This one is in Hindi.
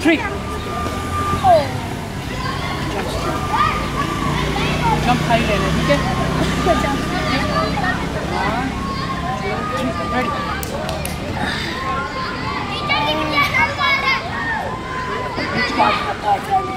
3. जंप हाई लेना, ठीक है? 1, 2, 3, रेडी।